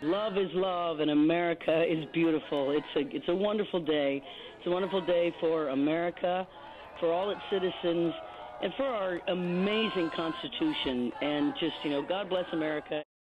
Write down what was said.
Love is love, and America is beautiful. It's a wonderful day. It's a wonderful day for America, for all its citizens, and for our amazing Constitution. And just, God bless America.